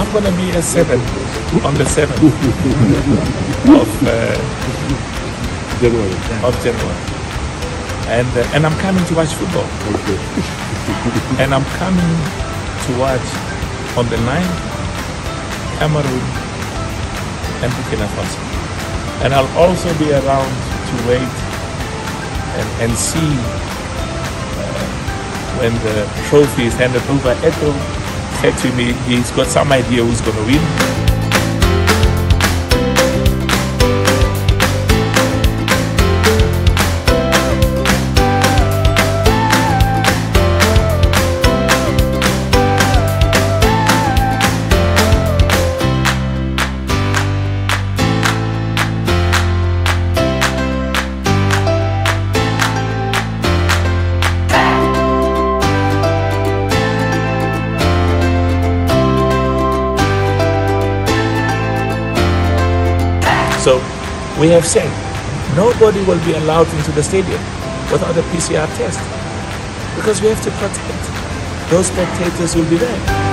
I'm going to be a 7 on the 7th of January. And I'm coming to watch football. Okay. And I'm coming to watch on the 9th, Cameroon and Burkina Faso. And I'll also be around to wait and see when the trophy is handed over. Eto'o said to me he's got some idea who's going to win. So we have said nobody will be allowed into the stadium without a PCR test, because we have to protect those spectators who will be there.